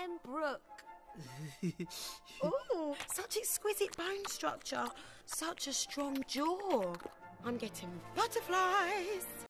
I'm Brooke. Ooh, such exquisite bone structure. Such a strong jaw. I'm getting butterflies.